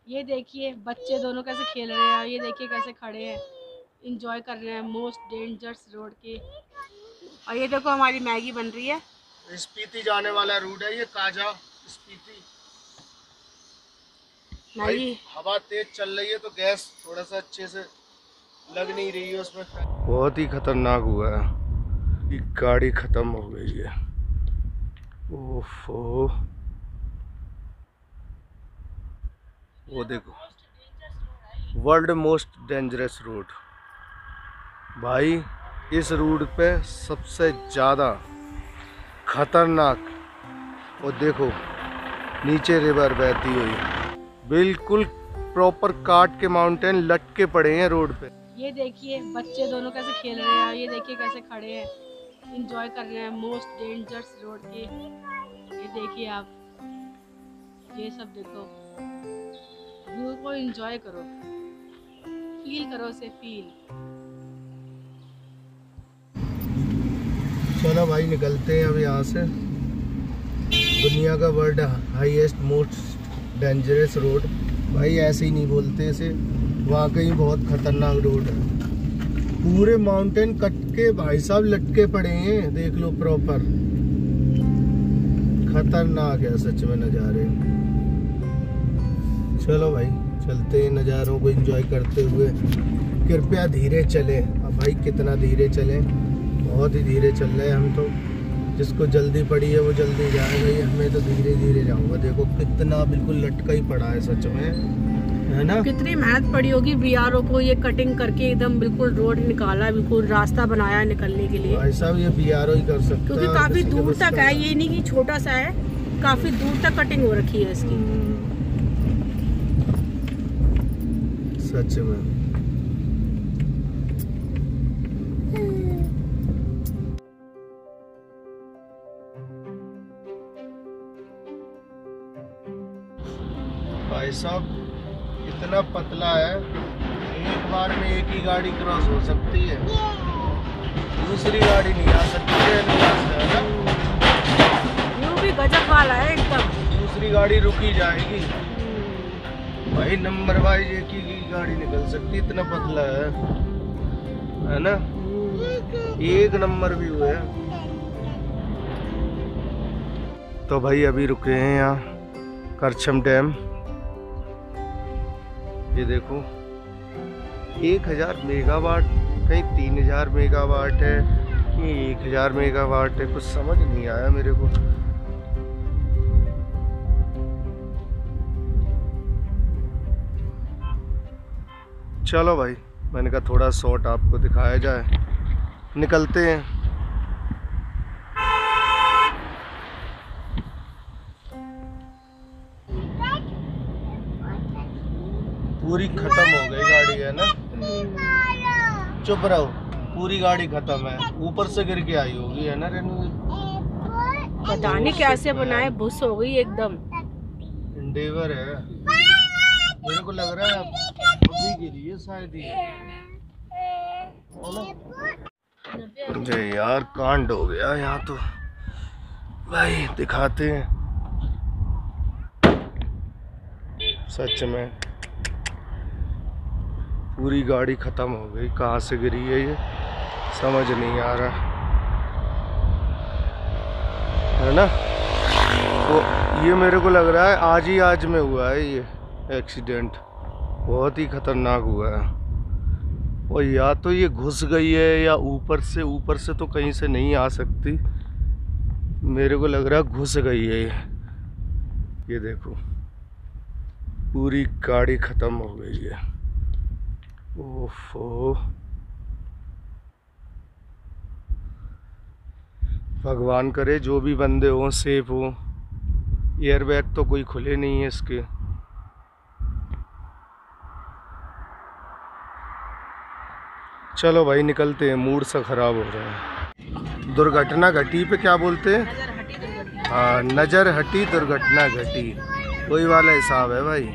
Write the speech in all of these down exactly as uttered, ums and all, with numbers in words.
ये देखिए बच्चे दोनों कैसे खेल रहे हैं, ये देखिए कैसे खड़े हैं, इंजॉय कर रहे हैं मोस्ट डेंजरस रोड की। और ये देखो हमारी मैगी बन रही है। स्पीति जाने वाला रूट है ये, काजा स्पीति। भाई मैगी हवा तेज चल रही है तो गैस थोड़ा सा अच्छे से लग नहीं रही है उसमें। बहुत ही खतरनाक हुआ है, ये गाड़ी खत्म हो गई है। ओफो, वो देखो, वर्ल्ड मोस्ट डेंजरस रोड। भाई इस रूट पे सबसे ज़्यादा खतरनाक, और देखो नीचे रिवर बहती हुई, बिल्कुल प्रॉपर काट के माउंटेन लटके पड़े हैं रोड पे। ये देखिए बच्चे दोनों कैसे खेल रहे हैं, ये देखिए कैसे खड़े हैं, इंजॉय कर रहे हैं मोस्ट डेंजरस रोड की। ये देखिए आप, ये सब देखो, व्यू को इंजॉय करो, फील करो उसे, फील। चलो भाई निकलते हैं अब यहाँ से। दुनिया का world highest most dangerous road, भाई ऐसे ही नहीं बोलते इसे, वाकई बहुत खतरनाक रोड है। पूरे माउंटेन कट के भाई साहब लटके पड़े हैं, देख लो प्रॉपर, खतरनाक है सच में नज़ारे। चलो भाई चलते हैं, नज़ारों को एंजॉय करते हुए। कृपया धीरे चले। अब भाई कितना धीरे चले, बहुत ही धीरे चल रहे हैं हम तो। जिसको जल्दी पड़ी है वो जल्दी जाए भाई, हमें तो धीरे धीरे जाऊंगा। देखो कितना बिल्कुल लटका ही पड़ा है सच में, है ना। कितनी मेहनत पड़ी होगी बीआरओ को, ये कटिंग करके एकदम बिल्कुल रोड निकाला, बिल्कुल रास्ता बनाया निकलने के लिए। भाई साहब ये बीआरओ ही कर सकता है, क्योंकि काफी दूर तक है, ये नहीं कि छोटा सा है, काफी दूर तक कटिंग हो रखी है इसकी। सच में भाई साहब इतना पतला है, एक बार में एक ही गाड़ी क्रॉस हो सकती है, दूसरी गाड़ी नहीं आ सकती है, है ना। व्यू भी गजब वाला है एकदम, दूसरी गाड़ी रुकी जाएगी भाई, नंबर वाइज एक ही गाड़ी निकल सकती, इतना पतला है, है ना। एक नंबर व्यू है। तो भाई अभी रुके हैं यहाँ करछम डैम। ये देखो एक हजार मेगावाट, कहीं तीन हजार मेगावाट है, कि एक हजार मेगावाट है, कुछ समझ नहीं आया मेरे को। चलो भाई मैंने कहा थोड़ा शॉट आपको दिखाया जाए, निकलते हैं। पूरी खत्म हो गई गाड़ी, है ना। चुप रहो, पूरी गाड़ी खत्म है, ऊपर से गिर के आई होगी, है ना रेनू। पता नहीं कैसे बनाए, भुस हो गई एकदम। एंडेवर है, मेरे को लग रहा है अभी गिरी है शायद ही, मुझे यार कांड हो गया यहाँ तो। भाई दिखाते हैं सच में, पूरी गाड़ी खत्म हो गई, कहाँ से गिरी है ये समझ नहीं आ रहा, है ना। तो ये मेरे को लग रहा है आज ही आज में हुआ है ये एक्सीडेंट, बहुत ही खतरनाक हुआ है। और या तो ये घुस गई है या ऊपर से, ऊपर से तो कहीं से नहीं आ सकती, मेरे को लग रहा है घुस गई है ये। ये देखो पूरी गाड़ी खत्म हो गई है। ओफो, भगवान करे जो भी बंदे हों सेफ हो। एयरबैग तो कोई खुले नहीं है इसके। चलो भाई निकलते हैं, मूड सा खराब हो रहा है। दुर्घटना घटी पे क्या बोलते हैं? हाँ, नज़र हटी दुर्घटना घटी, वही वाला हिसाब है भाई।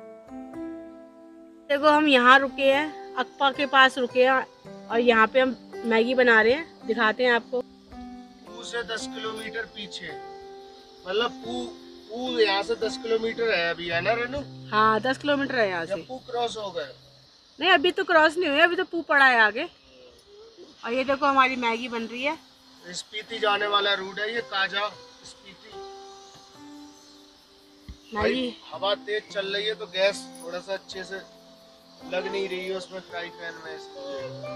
देखो हम यहाँ रुके हैं, अक्पा के पास रुके हैं, और यहाँ पे हम मैगी बना रहे हैं, दिखाते हैं आपको। पू से दस किलोमीटर पीछे, मतलब पू पू यहाँ से दस किलोमीटर है अभी, है ना रेनू? हाँ दस किलोमीटर है यहाँ से। पू क्रॉस हो गए? नहीं अभी तो क्रॉस नहीं हुए, अभी तो पू पड़ा है आगे। और ये देखो हमारी मैगी बन रही है। स्पीति जाने वाला रूट है ये, काजा स्पीति। मैगी हवा तेज चल रही है तो गैस थोड़ा सा अच्छे से लग नहीं रही है उसमें फ्राई पैन में, इसलिए।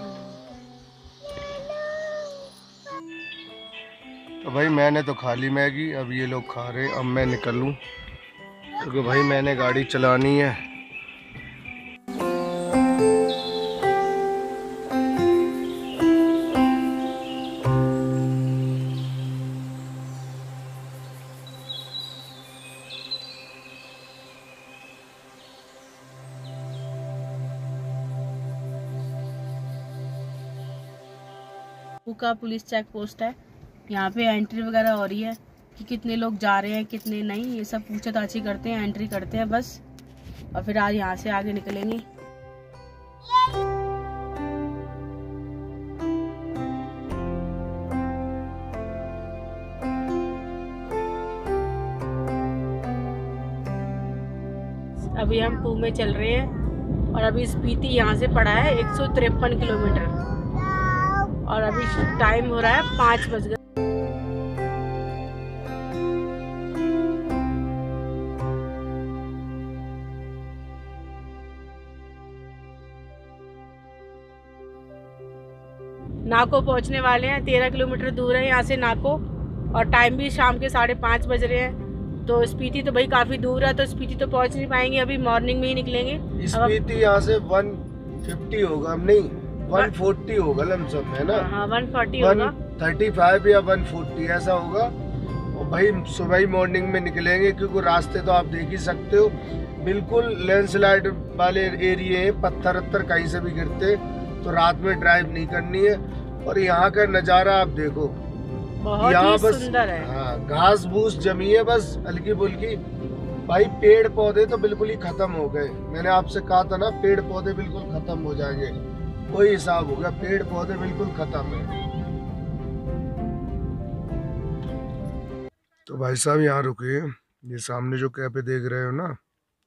तो भाई मैंने तो खा ली मैगी, अब ये लोग खा रहे, अब मैं निकलूं क्योंकि भाई मैंने गाड़ी चलानी है। का पुलिस चेक पोस्ट है, यहाँ पे एंट्री वगैरह हो रही है कि कितने लोग जा रहे हैं कितने नहीं, ये सब पूछताछी करते हैं, एंट्री करते हैं बस, और फिर आज यहाँ से आगे निकलेंगे। अभी हम पू में चल रहे हैं और अभी स्पीति यहाँ से पड़ा है एक सौ तिरपन किलोमीटर और अभी टाइम हो रहा है पाँच बज गए। नाको पहुंचने वाले हैं, तेरह किलोमीटर दूर है यहाँ से नाको, और टाइम भी शाम के साढ़े पाँच बज रहे हैं। तो स्पीति तो भाई काफ़ी दूर है, तो स्पीति तो पहुंच नहीं पाएंगे, अभी मॉर्निंग में ही निकलेंगे। स्पीति यहाँ से एक सौ पचास होगा, नहीं एक सौ चालीस होगा लमसम, है ना? हाँ एक सौ चालीस होगा, एक सौ पैंतीस या एक सौ चालीस ऐसा होगा। और भाई सुबह ही मॉर्निंग में निकलेंगे क्योंकि रास्ते तो आप देख ही सकते हो, बिल्कुल लैंडस्लाइड वाले एरिया है, पत्थर वत्थर कहीं से भी गिरते, तो रात में ड्राइव नहीं करनी है। और यहाँ का नज़ारा आप देखो, यहाँ बस सुंदर है। हाँ घास भूस जमी है बस हल्की फुल्की। भाई पेड़ पौधे तो बिल्कुल ही खत्म हो गए, मैंने आपसे कहा था ना पेड़ पौधे बिल्कुल खत्म हो जाएंगे, कोई हिसाब हो गया, पेड़ पौधे बिल्कुल खत्म है। तो भाई साहब यहाँ रुके, ये सामने जो कैफे देख रहे हो ना,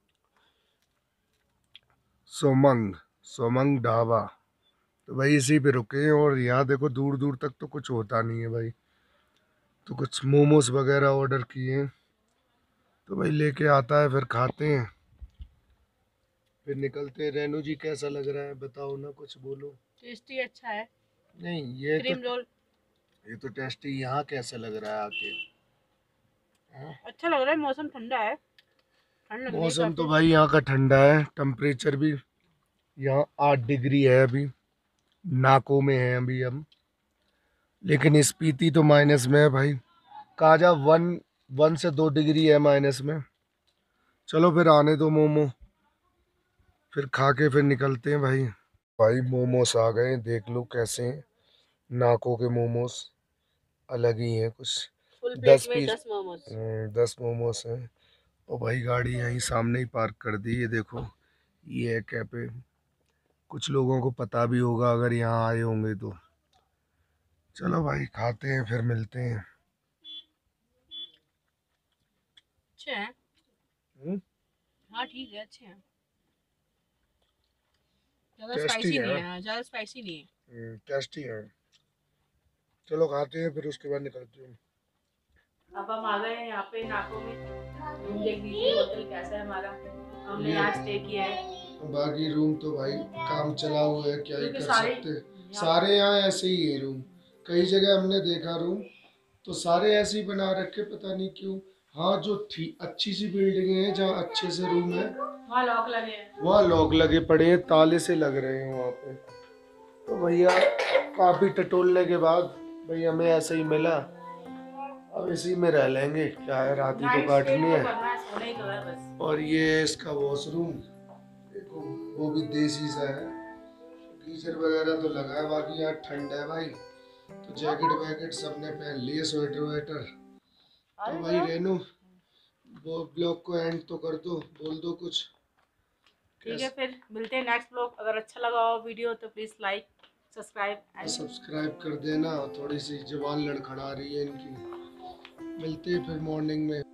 सोमंग सोमंग ढाबा, तो भाई इसी पे रुके। और यहाँ देखो दूर दूर तक तो कुछ होता नहीं है भाई, तो कुछ मोमोज वगैरह ऑर्डर किए हैं, तो भाई लेके आता है फिर खाते हैं फिर निकलते हैं। रेनू जी कैसा लग रहा है बताओ ना, कुछ बोलो। टेस्टी अच्छा है। नहीं ये क्रीम तो रोल ये तो टेस्टी, यहाँ कैसा लग रहा है आके? हाँ? अच्छा लग रहा है, मौसम ठंडा है, ठंड लग रही है मौसम तो काफी। भाई यहाँ का ठंडा है, टेम्परेचर भी यहाँ आठ डिग्री है अभी, नाको में है अभी हम, लेकिन स्पीति तो माइनस में है भाई, काजा वन वन से दो डिग्री है माइनस में। चलो फिर आने दो मोमो, फिर खा के फिर निकलते हैं भाई। भाई मोमोस आ गए, देख लो कैसे हैं, नाको के मोमोस अलग ही हैं कुछ। फुल दस प्लेट में पीस दस मोमोज। दस मोमोस हैं। और भाई गाड़ी यहीं सामने ही पार्क कर दी, ये देखो ये है कैफे, कुछ लोगों को पता भी होगा अगर यहाँ आए होंगे तो। चलो भाई खाते हैं फिर मिलते हैं। अच्छे हैं, हाँ ठीक है, अच्छे हैं, ज़्यादा स्पाइसी नहीं है, हाँ ज़्यादा स्पाइसी नहीं है, टेस्टी है। चलो खाते हैं फिर उसके बाद निकलते हैं। अब हम आ गए हैं यहाँ पे नाको में, रूम देख लीजिए होटल कैसा है हमारा, हमने यहाँ स्टे किया है। बाकी रूम तो भाई काम चला हुआ है, क्या ही कर सारे सकते, सारे यहाँ ऐसे ही है रूम, कई जगह हमने देखा रूम तो सारे ऐसे ही बना रखे, पता नहीं क्यों। हाँ जो ठीक अच्छी सी बिल्डिंग है जहाँ अच्छे से रूम है वहाँ लॉक लगे हैं, वहाँ लॉक लगे पड़े हैं, ताले से लग रहे हैं वहाँ पे। तो भैया काफ़ी टटोलने के बाद भाई हमें ऐसे ही मिला, अब इसी में रह लेंगे, क्या है रात ही तो काटनी है। और ये इसका वॉशरूम देखो, वो भी देसी सा है, गीजर वगैरह तो लगा है, बाकी यहाँ ठंड है भाई, तो जैकेट वैकेट सबने पहन लिए, स्वेटर वेटर। तो भाई रेनू वो ब्लॉग को एंड तो कर दो, बोल दो कुछ। ठीक है फिर मिलते हैं नेक्स्ट ब्लॉग। अगर अच्छा लगा हो वीडियो तो please like subscribe and subscribe कर देना। थोड़ी सी जबान लड़खड़ा रही है इनकी। मिलते हैं फिर मॉर्निंग में।